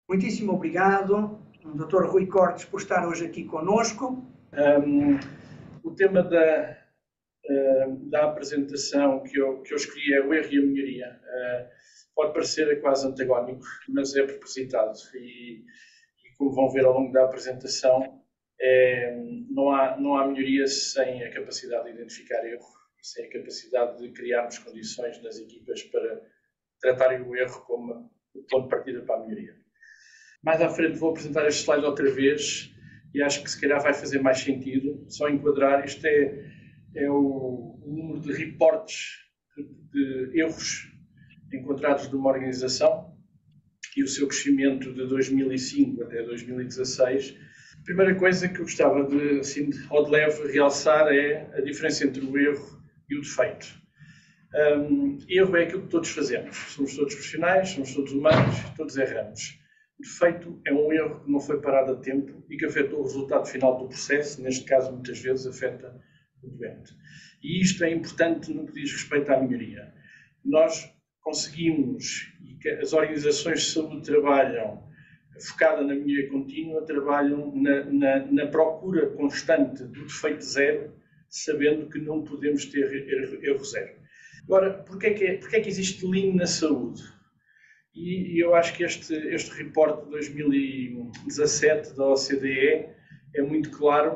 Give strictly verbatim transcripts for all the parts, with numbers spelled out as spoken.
Muitíssimo obrigado, doutor Rui Cortes, por estar hoje aqui conosco. Um, o tema da, uh, da apresentação que eu, que eu escolhi é o erro e a melhoria. Uh, pode parecer quase antagónico, mas é propositado. E, e como vão ver ao longo da apresentação, é, não, há, não há melhoria sem a capacidade de identificar erro, sem a capacidade de criarmos condições nas equipas para tratarem o erro como o ponto de partida para a melhoria. Mais à frente vou apresentar este slide outra vez e acho que se calhar vai fazer mais sentido. Só enquadrar, isto é, é o, o número de reportes de, de erros encontrados numa organização e o seu crescimento de dois mil e cinco até dois mil e dezasseis. A primeira coisa que eu gostava de, assim, ao de leve, realçar é a diferença entre o erro e o defeito. Um, erro é aquilo que todos fazemos. Somos todos profissionais, somos todos humanos, todos erramos. O defeito é um erro que não foi parado a tempo e que afetou o resultado final do processo, neste caso muitas vezes afeta o doente. E isto é importante no que diz respeito à melhoria. Nós conseguimos, e que as organizações de saúde trabalham focada na melhoria contínua, trabalham na, na, na procura constante do defeito zero, sabendo que não podemos ter erro, erro zero. Agora, porquê é que, é, porquê é que existe Lean na saúde? E, e eu acho que este, este report de dois mil e dezassete da O C D E é muito claro,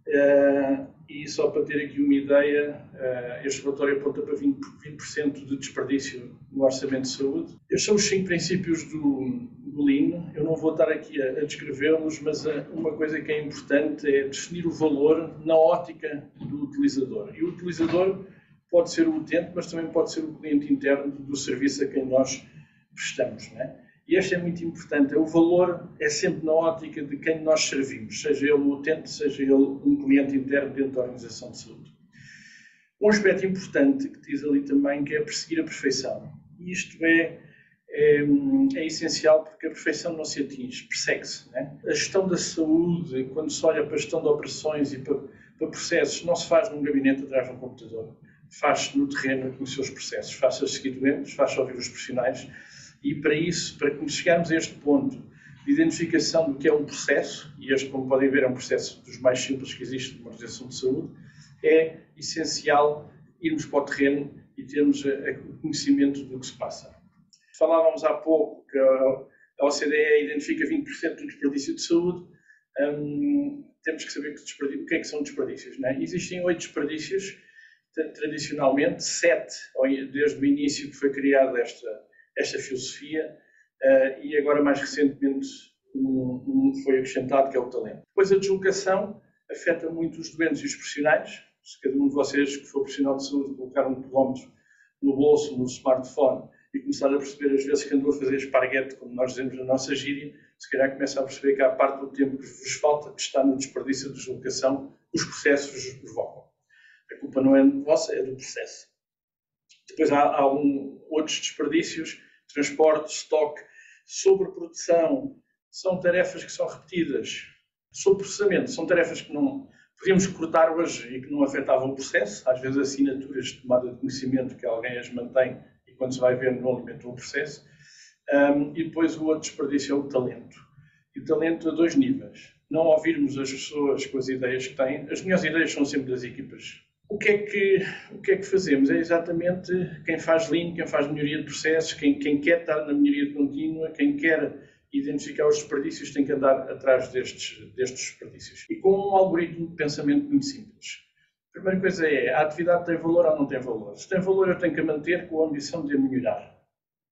uh, e só para ter aqui uma ideia, uh, este relatório aponta para vinte por cento de desperdício no orçamento de saúde. Estes são os cinco princípios do, do Lean. Eu não vou estar aqui a, a descrevê-los, mas uh, uma coisa que é importante é definir o valor na ótica do utilizador. E o utilizador pode ser o utente, mas também pode ser o cliente interno do serviço a quem nós prestamos, não é? E este é muito importante. O valor é sempre na ótica de quem nós servimos, seja ele o utente, seja ele um cliente interno dentro da organização de saúde. Um aspecto importante que diz ali também que é perseguir a perfeição. E isto é, é, é essencial porque a perfeição não se atinge, persegue-se, não é? A gestão da saúde, quando se olha para a gestão de operações e para, para processos, não se faz num gabinete atrás de um computador. Faz-se no terreno com os seus processos. Faz-se a seguir doentes, faz-se ouvir os profissionais. E para isso, para chegarmos a este ponto de identificação do que é um processo, e este, como podem ver, é um processo dos mais simples que existe numa organização de saúde, é essencial irmos para o terreno e termos o conhecimento do que se passa. Falávamos há pouco que a O C D E identifica vinte por cento do desperdício de saúde. Hum, temos que saber que o que é que são desperdícios, não é? Existem oito desperdícios, tradicionalmente, sete, desde o início que foi criada esta esta filosofia, uh, e agora mais recentemente um, um foi acrescentado, que é o talento. Depois a deslocação afeta muito os doentes e os profissionais. Se cada um de vocês que for profissional de saúde colocar um quilómetro no bolso, no smartphone, e começar a perceber as vezes que andou a fazer esparguete, como nós dizemos na nossa gíria, se calhar começa a perceber que há parte do tempo que vos falta, que está no desperdício de deslocação, os processos vos provocam. A culpa não é vossa, é do processo. Depois há, há um, outros desperdícios, transporte, estoque, sobreprodução, são tarefas que são repetidas. Sobreprocessamento, são tarefas que não podíamos cortar hoje e que não afetavam o processo, às vezes assinaturas de tomada de conhecimento que alguém as mantém e quando se vai ver não alimentam o processo. Um, e depois o outro desperdício é o talento. E o talento a dois níveis. Não ouvirmos as pessoas com as ideias que têm. As melhores ideias são sempre das equipas. O que, é que, o que é que fazemos? É exatamente quem faz Lean, quem faz melhoria de processos, quem, quem quer estar na melhoria contínua, quem quer identificar os desperdícios tem que andar atrás destes, destes desperdícios. E com um algoritmo de pensamento muito simples. A primeira coisa é, a atividade tem valor ou não tem valor? Se tem valor, eu tenho que a manter com a ambição de a melhorar.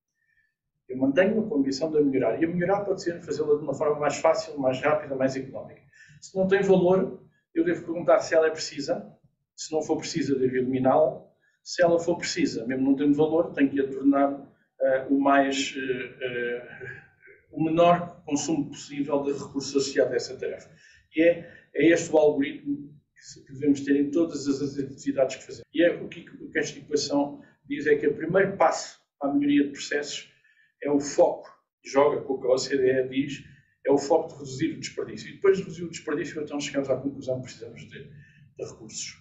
Eu mantenho com a ambição de a melhorar. E a melhorar pode ser fazê-la de uma forma mais fácil, mais rápida, mais económica. Se não tem valor, eu devo perguntar se ela é precisa. Se não for precisa, devo eliminá-la. Se ela for precisa, mesmo não tendo valor, tenho que a tornar uh, o mais, uh, uh, o menor consumo possível de recursos associados a essa tarefa. E é, é este o algoritmo que devemos ter em todas as atividades que fazemos. E é o que, o que esta equação diz é que o primeiro passo para a melhoria de processos é o foco, joga com o que a O C D E diz, é o foco de reduzir o desperdício. E depois de reduzir o desperdício, então chegamos à conclusão que precisamos de, de recursos.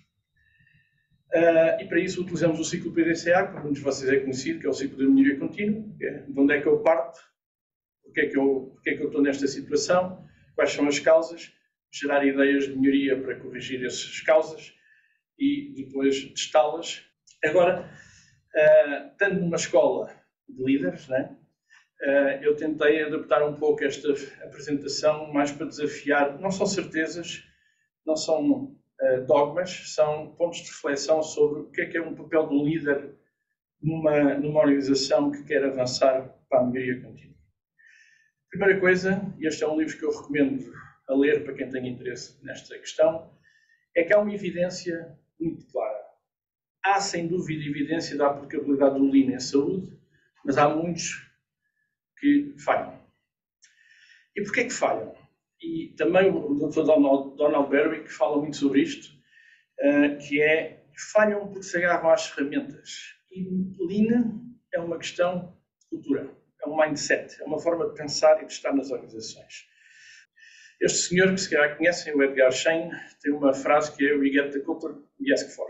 Uh, e para isso utilizamos o ciclo P D C A, que muitos de vocês é conhecido, que é o ciclo da melhoria contínua, que é de onde é que eu parto, porque é que eu, porque é que eu estou nesta situação, quais são as causas, gerar ideias de melhoria para corrigir essas causas e depois testá-las. Agora, uh, estando numa escola de líderes, né, uh, eu tentei adaptar um pouco esta apresentação mais para desafiar, não são certezas, não são uh, dogmas, são pontos de reflexão sobre o que é que é um papel do líder numa, numa organização que quer avançar para a melhoria contínua. Primeira coisa, e este é um livro que eu recomendo a ler para quem tem interesse nesta questão, é que há uma evidência muito clara. Há, sem dúvida, evidência da aplicabilidade do Lean em saúde, mas há muitos que falham. E porquê que falham? E também o doutor Donald, Donald Berwick fala muito sobre isto, uh, que é, falham porque se agarram às ferramentas. E Lean é uma questão de cultura, é um mindset, é uma forma de pensar e de estar nas organizações. Este senhor, que se calhar conhecem, o Edgar Schein, tem uma frase que é "We get the culture we ask for".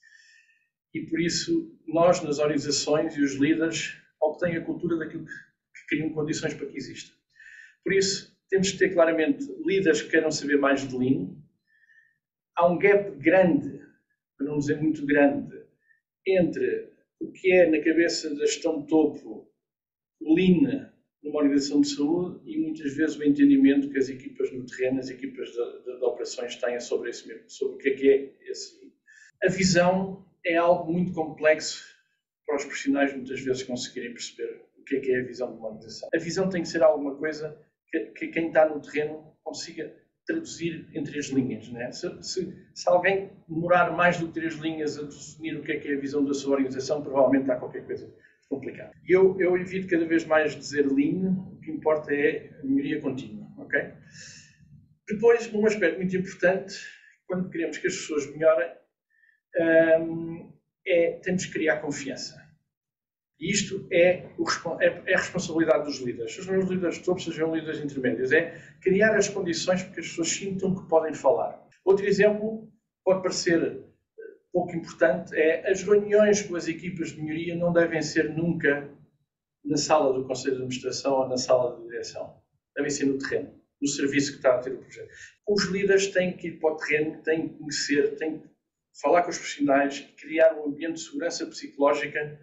E por isso, nós, nas organizações e os líderes, obtêm a cultura daquilo que, que criam condições para que exista. Por isso, temos que ter claramente líderes que queiram saber mais de Lean. Há um gap grande, para não dizer muito grande, entre o que é, na cabeça da gestão de topo, o Lean numa organização de saúde e muitas vezes o entendimento que as equipas no terreno, as equipas de, de, de operações têm sobre, esse mesmo, sobre o que é que é esse Lean. A visão é algo muito complexo para os profissionais muitas vezes conseguirem perceber o que é que é a visão de uma organização. A visão tem que ser alguma coisa que, que quem está no terreno consiga traduzir entre as linhas. Né? Se, se, se alguém demorar mais do que três linhas a definir o que é que é a visão da sua organização, provavelmente há qualquer coisa complicada. E eu, eu evito cada vez mais dizer Lean, o que importa é a melhoria contínua. Okay? Depois, um aspecto muito importante, quando queremos que as pessoas melhorem, um, é temos que criar confiança. E isto é, o, é, é a responsabilidade dos líderes. Os meus líderes de topo sejam líderes intermédios. É criar as condições para que as pessoas sintam que podem falar. Outro exemplo, pode parecer pouco importante, é as reuniões com as equipas de melhoria não devem ser nunca na sala do Conselho de Administração ou na sala de direção. Devem ser no terreno, no serviço que está a ter o projeto. Os líderes têm que ir para o terreno, têm que conhecer, têm que falar com os profissionais, criar um ambiente de segurança psicológica.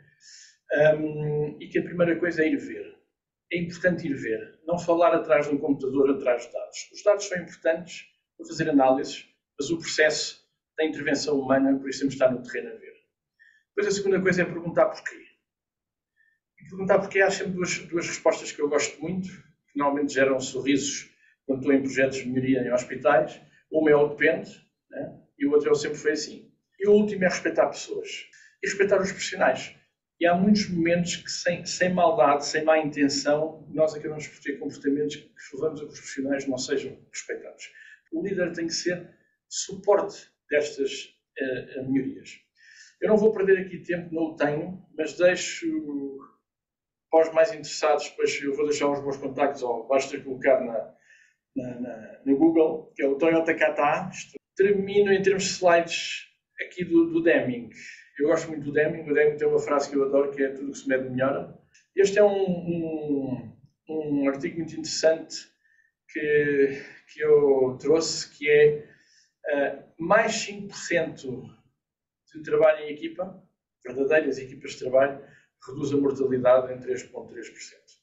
Um, e que a primeira coisa é ir ver. É importante ir ver. Não falar atrás de um computador, atrás de dados. Os dados são importantes para fazer análises, mas o processo da intervenção humana, por isso temos de estar no terreno a ver. Depois a segunda coisa é perguntar porquê. E perguntar porquê há sempre duas, duas respostas que eu gosto muito, que normalmente geram sorrisos quando estou em projetos de melhoria em hospitais. Uma é o depende, né? E o outro é o sempre foi assim. E o último é respeitar pessoas. E respeitar os profissionais. E há muitos momentos que, sem, sem maldade, sem má intenção, nós acabamos por ter comportamentos que levamos a que os profissionais não sejam respeitados. O líder tem que ser suporte destas uh, melhorias. Eu não vou perder aqui tempo, não o tenho, mas deixo para os mais interessados, depois eu vou deixar os meus contactos, ou basta colocar na, na, na, no Google, que é o Toyota Kata. Termino em termos de slides aqui do, do Deming. Eu gosto muito do Deming. O Deming tem uma frase que eu adoro, que é tudo que se mede melhora. Este é um, um, um artigo muito interessante que, que eu trouxe, que é uh, mais cinco por cento de trabalho em equipa, verdadeiras equipas de trabalho, reduz a mortalidade em três vírgula três por cento.